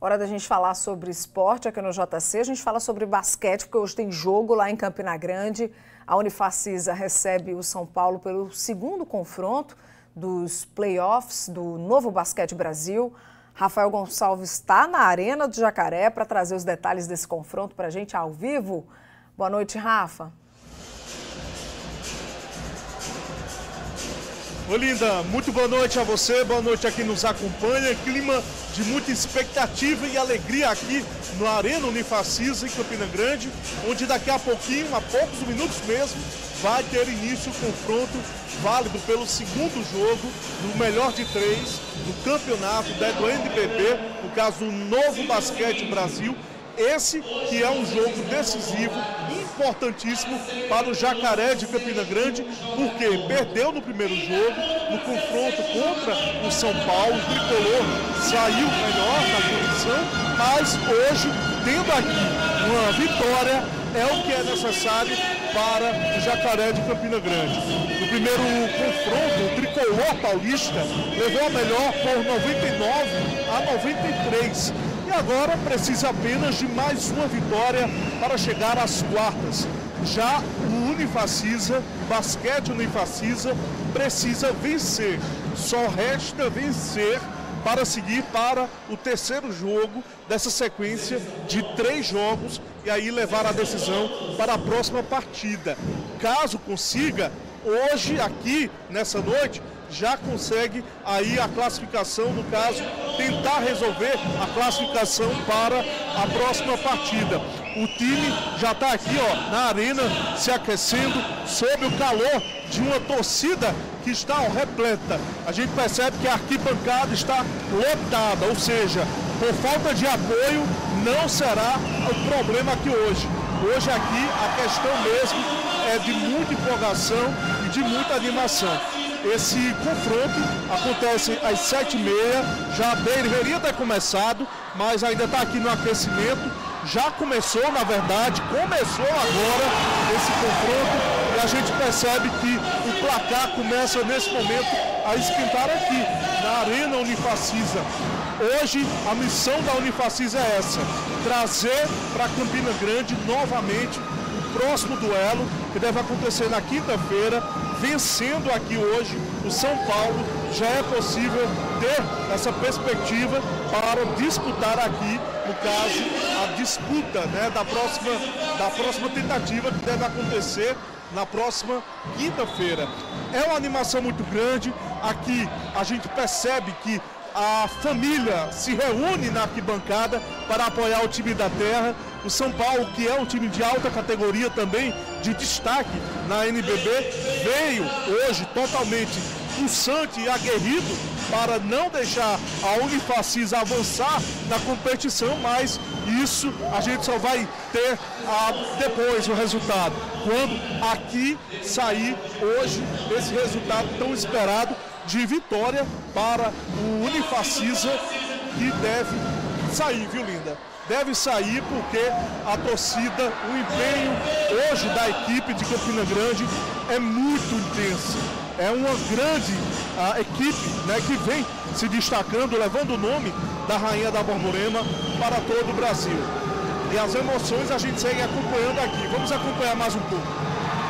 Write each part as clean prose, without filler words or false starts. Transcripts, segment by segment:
Hora da gente falar sobre esporte aqui no JC. A gente fala sobre basquete, porque hoje tem jogo lá em Campina Grande. A Unifacisa recebe o São Paulo pelo segundo confronto dos playoffs do Novo Basquete Brasil. Rafael Gonçalves está na Arena do Jacaré para trazer os detalhes desse confronto para a gente ao vivo. Boa noite, Rafa. Olinda, muito boa noite a você, boa noite a quem nos acompanha. Clima de muita expectativa e alegria aqui na Arena Unifacisa em Campina Grande, onde daqui a pouquinho, a poucos minutos mesmo, vai ter início o confronto válido pelo segundo jogo do melhor de três do campeonato do NBB, no caso do Novo Basquete Brasil. Esse que é um jogo decisivo, importantíssimo para o Jacaré de Campina Grande, porque perdeu no primeiro jogo, no confronto contra o São Paulo, o tricolor saiu melhor na condição, mas hoje, tendo aqui uma vitória, é o que é necessário para o Jacaré de Campina Grande. No primeiro confronto, o tricolor paulista levou a melhor por 99-93. E agora precisa apenas de mais uma vitória para chegar às quartas. Já o Unifacisa, basquete Unifacisa, precisa vencer. Só resta vencer para seguir para o terceiro jogo dessa sequência de 3 jogos e aí levar a decisão para a próxima partida. Caso consiga, hoje aqui, nessa noite, já consegue aí a classificação, no caso, tentar resolver a classificação para a próxima partida. O time já está aqui, ó, na arena, se aquecendo, sob o calor de uma torcida que está repleta. A gente percebe que a arquibancada está lotada, ou seja, por falta de apoio, não será o problema aqui hoje. Hoje aqui a questão mesmo é de muita empolgação e de muita animação. Esse confronto acontece às 7h30, já deveria ter começado, mas ainda está aqui no aquecimento. Já começou, na verdade, começou agora esse confronto e a gente percebe que o placar começa nesse momento a esquentar aqui, na Arena Unifacisa. Hoje a missão da Unifacisa é essa, trazer para Campina Grande novamente o próximo duelo, que deve acontecer na quinta-feira. Vencendo aqui hoje o São Paulo, já é possível ter essa perspectiva para disputar aqui, no caso, a disputa, né, da próxima tentativa que deve acontecer na próxima quinta-feira. É uma animação muito grande. Aqui a gente percebe que a família se reúne na arquibancada para apoiar o time da terra. O São Paulo, que é um time de alta categoria também, de destaque na NBB, veio hoje totalmente pulsante e aguerrido para não deixar a Unifacisa avançar na competição, mas isso a gente só vai ter depois o resultado, quando aqui sair hoje esse resultado tão esperado de vitória para o Unifacisa, que deve sair, viu, Linda? Deve sair porque a torcida, o empenho hoje da equipe de Campina Grande é muito intenso. É uma grande equipe, né, que vem se destacando, levando o nome da Rainha da Borborema para todo o Brasil. E as emoções a gente segue acompanhando aqui. Vamos acompanhar mais um pouco.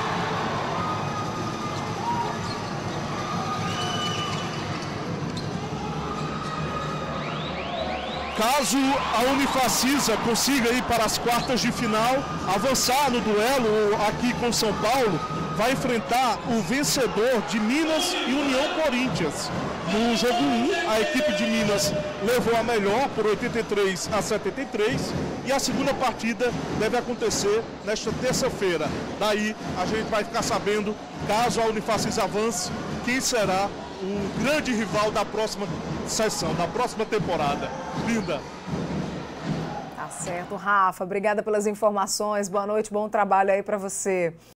Caso a Unifacisa consiga ir para as quartas de final, avançar no duelo aqui com São Paulo, vai enfrentar o vencedor de Minas e União Corinthians. No jogo 1, a equipe de Minas levou a melhor por 83-73 e a segunda partida deve acontecer nesta terça-feira. Daí a gente vai ficar sabendo, caso a Unifacisa avance, quem será o grande rival da próxima sessão, da próxima temporada. Linda. Tá certo, Rafa. Obrigada pelas informações. Boa noite, bom trabalho aí para você.